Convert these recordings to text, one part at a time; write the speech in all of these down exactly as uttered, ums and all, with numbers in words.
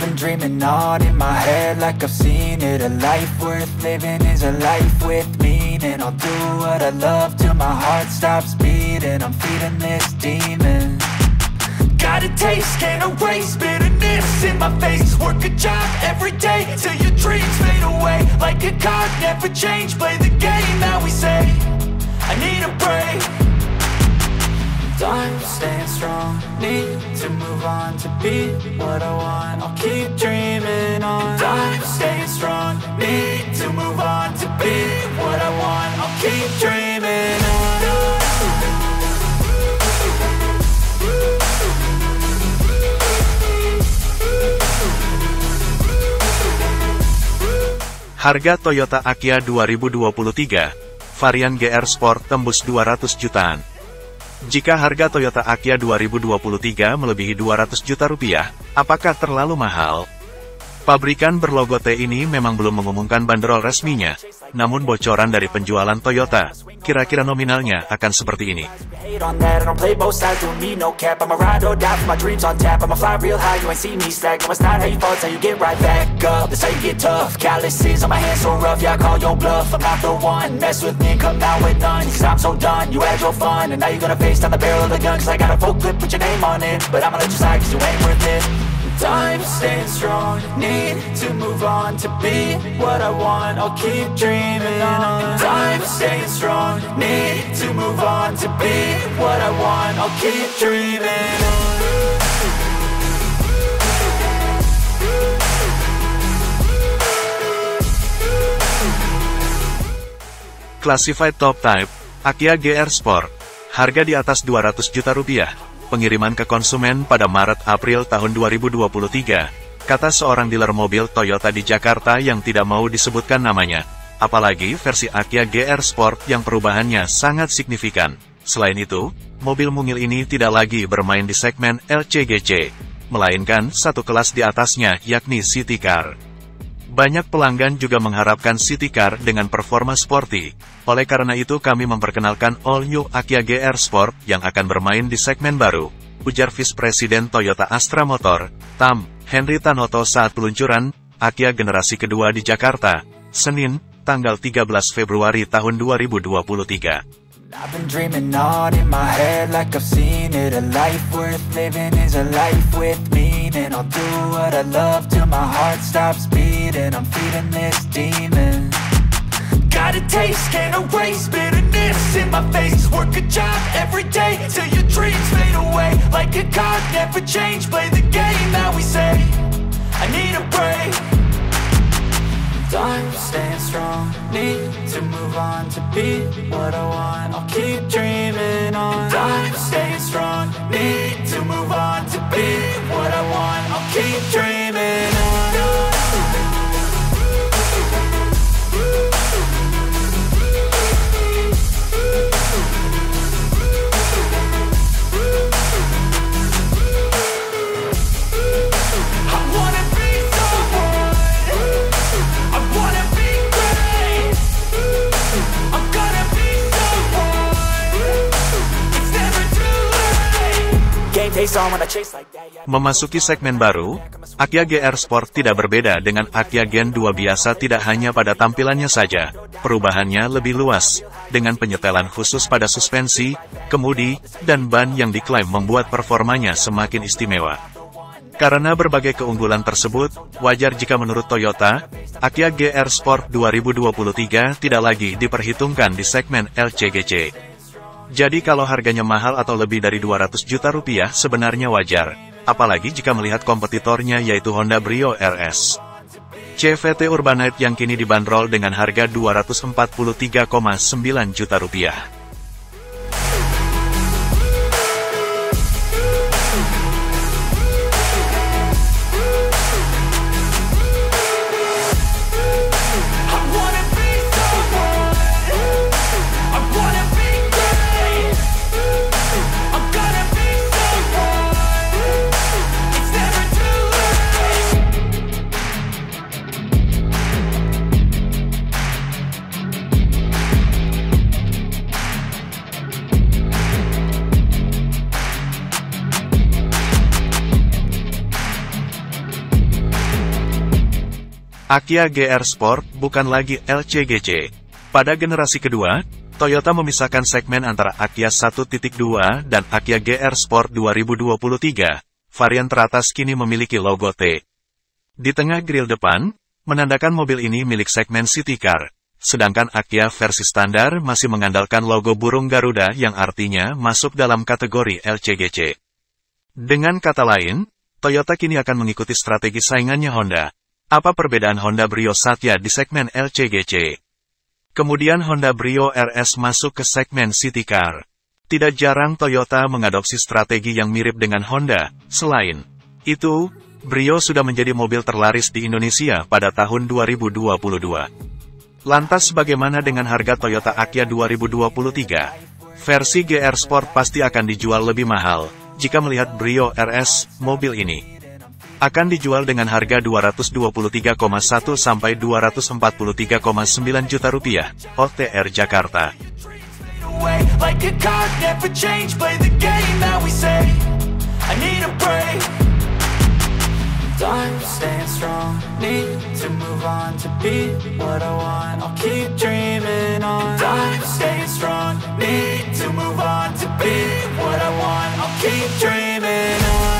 been dreaming on in my head like I've seen it. A life worth living is a life with meaning. I'll do what I love till my heart stops beating. I'm feeding this demon. Got a taste, can't erase bitterness in my face. Work a job every day till your dreams fade away. Like a card, never change, play the game that we say. I need a break. I'm staying strong, need to move on to be what I want. I'll keep dreaming on. I'm staying strong, need to move on to be what I want. I'll keep dreaming on. Harga Toyota Aquia dua ribu dua puluh tiga, varian G R Sport tembus dua ratus jutaan. Jika harga Toyota Aquia dua ribu dua puluh tiga melebihi dua ratus juta rupiah, apakah terlalu mahal? Pabrikan berlogo T ini memang belum mengumumkan bandrol resminya, namun bocoran dari penjualan Toyota, kira-kira nominalnya akan seperti ini. I'm staying strong, need to move on to be what I want. I'll keep dreaming on. I'm staying strong, need to move on to be what I want. I'll keep dreaming on. Classified Top Type, Aquia G R Sport, harga di atas dua ratus juta rupiah. Pengiriman ke konsumen pada Maret-April tahun dua ribu dua puluh tiga, kata seorang dealer mobil Toyota di Jakarta yang tidak mau disebutkan namanya. Apalagi versi Aquia G R Sport yang perubahannya sangat signifikan. Selain itu, mobil mungil ini tidak lagi bermain di segmen L C G C, melainkan satu kelas di atasnya yakni City Car. Banyak pelanggan juga mengharapkan City Car dengan performa sporty. Oleh karena itu kami memperkenalkan All New Aquia G R Sport yang akan bermain di segmen baru, ujar Vice Presiden Toyota Astra Motor, T A M, Henry Tanoto saat peluncuran Aquia generasi kedua di Jakarta, Senin, tanggal tiga belas Februari tahun dua ribu dua puluh tiga. I've been dreaming on in my head like I've seen it. A life worth living is a life with meaning. I'll do what I love till my heart stops beating. I'm feeding this demon. Got a taste, can't erase bitterness in my face. Work a job every day till your dreams fade away. Like a card, never change, play the game that we say. I need a break. I'm staying strong, need to move on to be what I want. I'll keep dreaming on. I'm staying strong, need to move on to be what I want. I'll keep dreaming on. Memasuki segmen baru, Aquia G R Sport tidak berbeda dengan Aquia Gen dua biasa tidak hanya pada tampilannya saja, perubahannya lebih luas, dengan penyetelan khusus pada suspensi, kemudi, dan ban yang diklaim membuat performanya semakin istimewa. Karena berbagai keunggulan tersebut, wajar jika menurut Toyota, Aquia G R Sport dua ribu dua puluh tiga tidak lagi diperhitungkan di segmen L C G C. Jadi kalau harganya mahal atau lebih dari dua ratus juta rupiah sebenarnya wajar, apalagi jika melihat kompetitornya yaitu Honda Brio R S. C V T Urbanite yang kini dibanderol dengan harga dua ratus empat puluh tiga koma sembilan juta rupiah. Akia G R Sport bukan lagi L C G C. Pada generasi kedua, Toyota memisahkan segmen antara Akia satu titik dua dan Akia G R Sport dua ribu dua puluh tiga. Varian teratas kini memiliki logo T di tengah grill depan, menandakan mobil ini milik segmen City Car. Sedangkan Akia versi standar masih mengandalkan logo burung Garuda yang artinya masuk dalam kategori L C G C. Dengan kata lain, Toyota kini akan mengikuti strategi saingannya Honda. Apa perbedaan Honda Brio Satya di segmen L C G C? Kemudian Honda Brio R S masuk ke segmen City Car. Tidak jarang Toyota mengadopsi strategi yang mirip dengan Honda. Selain itu, Brio sudah menjadi mobil terlaris di Indonesia pada tahun dua ribu dua puluh dua. Lantas bagaimana dengan harga Toyota Akia dua ribu dua puluh tiga? Versi G R Sport pasti akan dijual lebih mahal. Jika melihat Brio R S, mobil ini akan dijual dengan harga dua ratus dua puluh tiga koma satu sampai dua ratus empat puluh tiga koma sembilan juta rupiah. O T R Jakarta. I'm staying strong, need to move on to be what I want. I'll keep dreaming on. I'm staying strong, need to move on to be what I want. I'll keep dreaming on.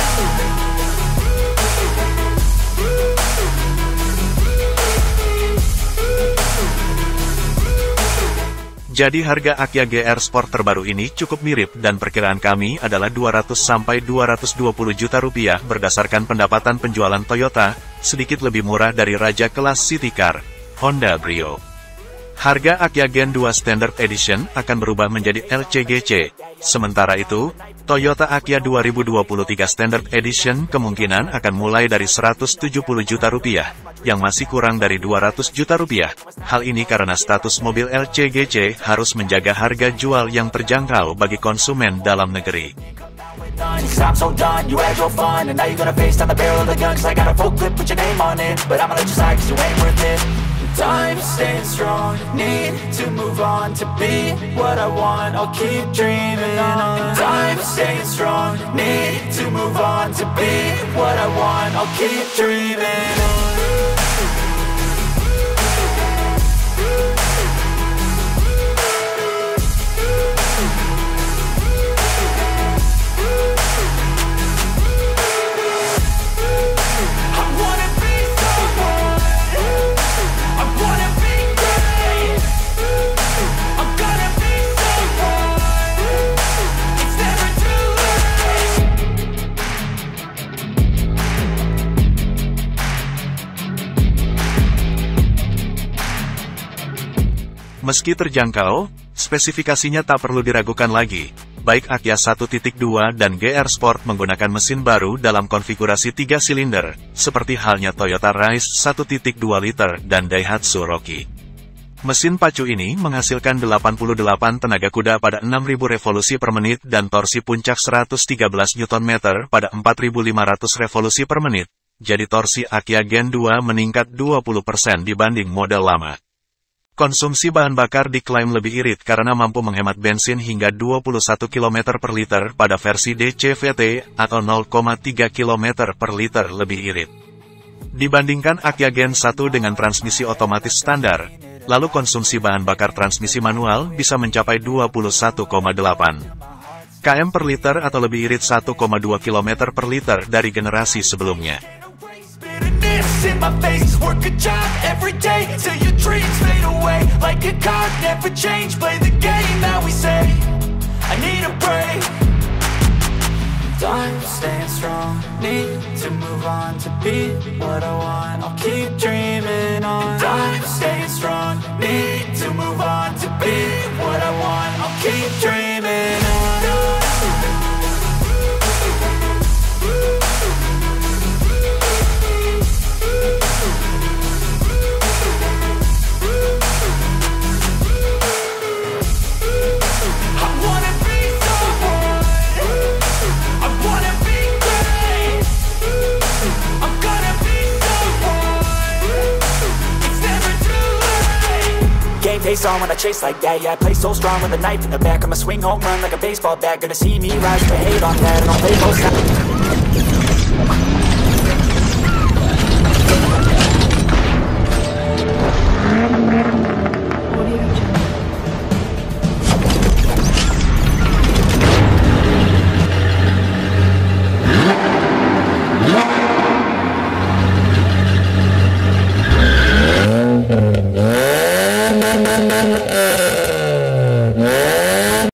Jadi harga Akia G R Sport terbaru ini cukup mirip dan perkiraan kami adalah dua ratus sampai dua ratus dua puluh juta rupiah berdasarkan pendapatan penjualan Toyota, sedikit lebih murah dari raja kelas City Car, Honda Brio. Harga Akia Gen dua Standard Edition akan berubah menjadi L C G C. Sementara itu, Toyota Akia dua ribu dua puluh tiga Standard Edition kemungkinan akan mulai dari seratus tujuh puluh juta rupiah, yang masih kurang dari dua ratus juta rupiah. Hal ini karena status mobil L C G C harus menjaga harga jual yang terjangkau bagi konsumen dalam negeri. I'm so done, you had your fun, and now you're gonna face down the barrel of the gun, cause I got a full clip with your name on it, but I'ma let you slide cause you ain't worth it. I'm staying strong, need to move on to be what I want. I'll keep dreaming on. I'm staying strong, need to move on to be what I want. I'll keep dreaming on. Meski terjangkau, spesifikasinya tak perlu diragukan lagi. Baik Akia satu titik dua dan G R Sport menggunakan mesin baru dalam konfigurasi tiga silinder, seperti halnya Toyota Rise satu titik dua liter dan Daihatsu Rocky. Mesin pacu ini menghasilkan delapan puluh delapan tenaga kuda pada enam ribu revolusi per menit dan torsi puncak seratus tiga belas newton meter pada empat ribu lima ratus revolusi per menit. Jadi torsi Akia Gen dua meningkat dua puluh persen dibanding model lama. Konsumsi bahan bakar diklaim lebih irit karena mampu menghemat bensin hingga dua puluh satu kilometer per liter pada versi D C V T atau nol koma tiga kilometer per liter lebih irit. Dibandingkan Akia Gen satu dengan transmisi otomatis standar, lalu konsumsi bahan bakar transmisi manual bisa mencapai dua puluh satu koma delapan kilometer per liter atau lebih irit satu koma dua kilometer per liter dari generasi sebelumnya. In my face, work a job every day till your dreams fade away. Like a card, never change. Play the game that we say. I need a break. I'm staying strong, need to move on to be what I want. I'll keep dreaming on. I'm staying strong, need to move on to be what I want. I'll keep dreaming on. Face on when I chase like that, yeah, I play so strong with a knife in the back. I'ma swing home run like a baseball bat. Gonna see me rise, but hate on that, and I'll play both sides.